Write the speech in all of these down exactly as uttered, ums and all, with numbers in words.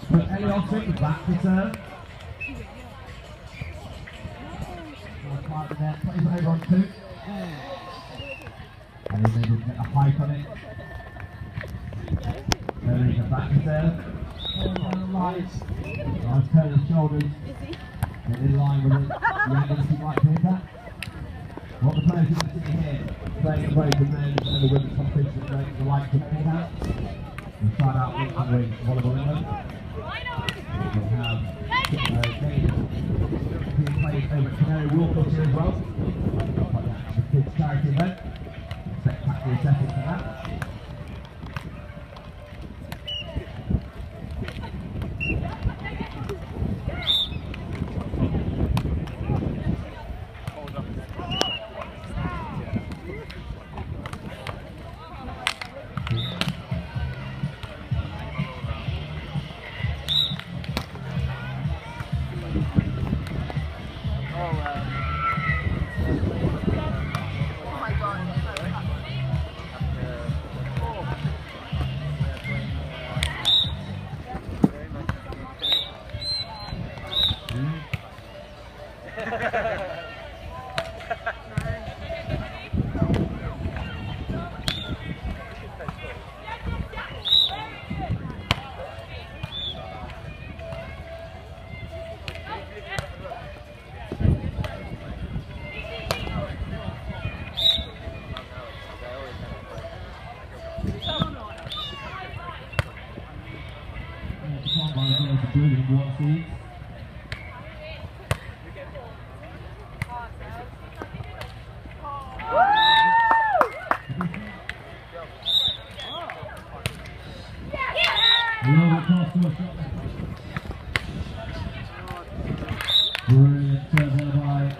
But Ellie Austin back to serve. Part of the net, plays it over on two. And he's able to get a height on it. Curly's a back to serve. Nice. Nice Curly's shoulders. Get in line with it. The angles he might hit that. What the players are going to see here, playing both the men's and the women's competition, playing the likes of Mayhouse. We'll start out with the wing volleyball England. We'll have uh, games being played over at Canary Wharf here as well. Like that, the kids' charity event. Spectacular setting for that. Brilliant serve there by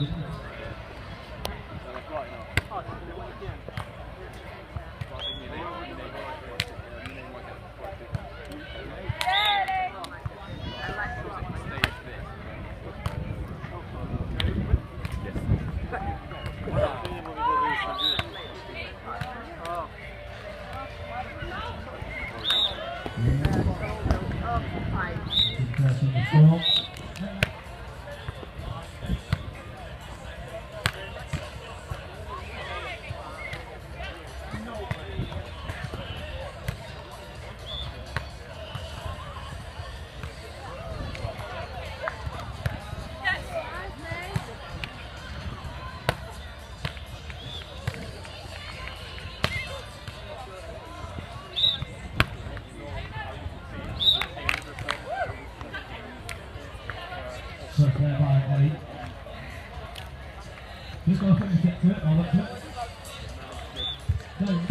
First there by Ellie. Just got to finish get to it, I'll look to it. Go.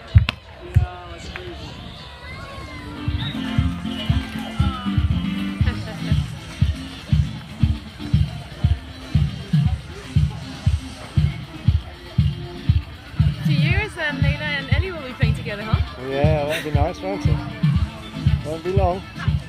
Two years and Lena and Ellie will be playing together, huh? Yeah, that'd be nice, won't it? Won't be long.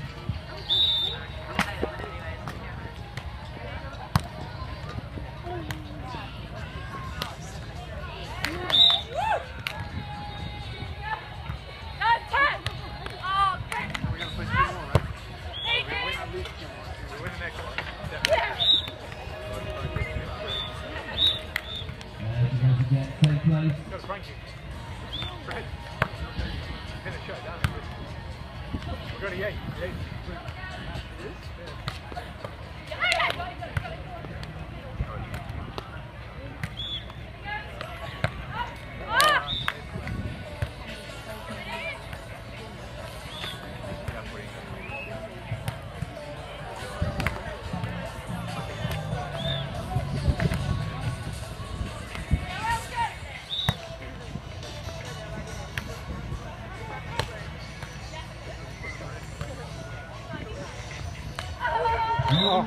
Oh.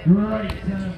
Great serve.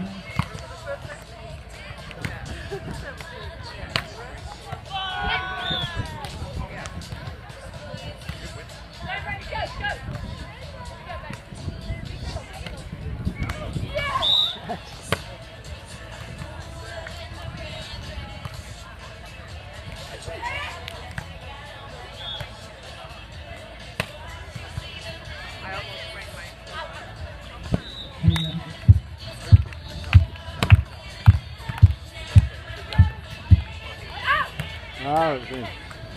Oh, it's in.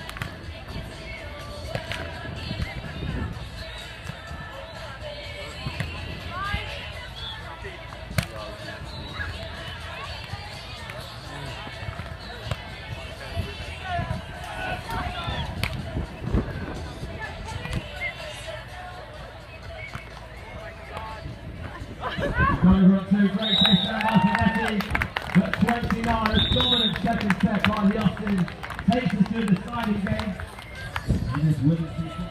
Over up to great place down Martinetti, but twenty-nine, a dominant second set by Ellie Austin takes us to the deciding game. In this women's season.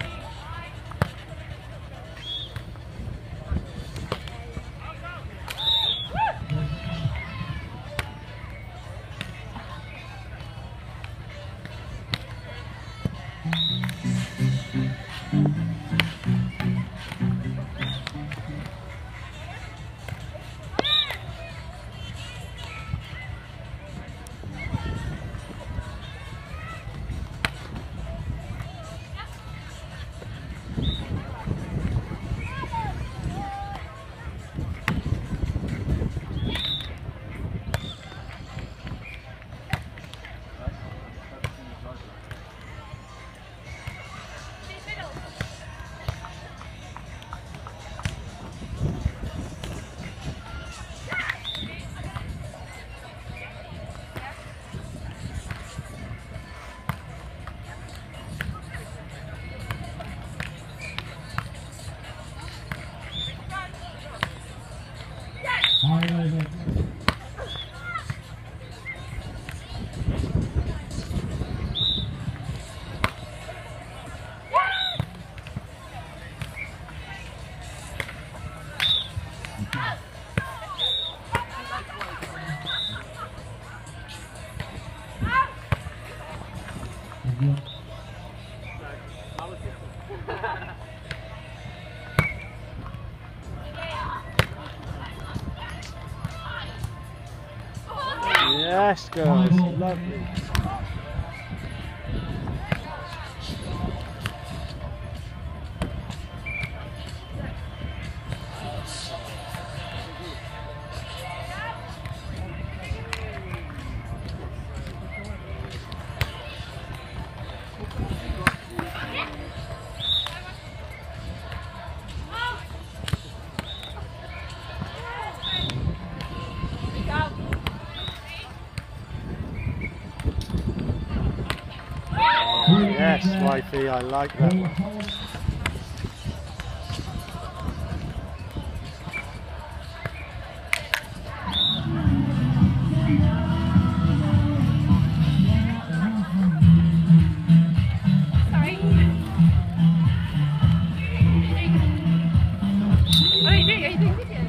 High over. Yes, girls. Lovely. Yes, wifey, I like that one. Sorry. What are you doing? Are you doing videos?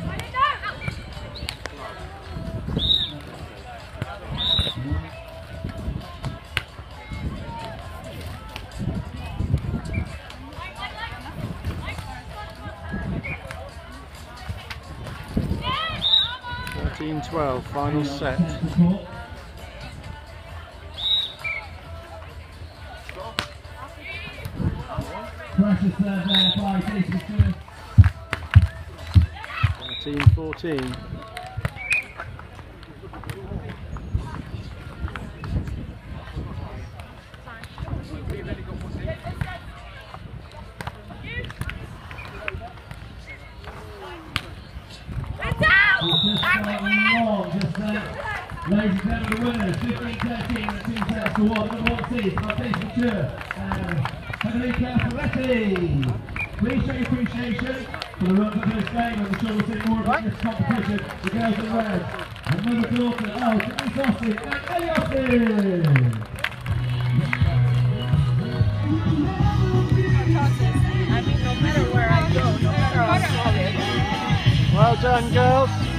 fourteen twelve, final set. Precious serve there by Denise. thirteen fourteen. Just there. Ladies and gentlemen, the winners, fifteen thirteen, the two sets to one, number one seed, Martine Mature and Federica Ferretti. Please show your appreciation for the run of this game, and I'm sure we'll see more about this competition. The girls in red, and another daughter, oh, Denise Austin and Ellie Austin. I mean, no matter where I go, no matter how small it is. Well done, girls.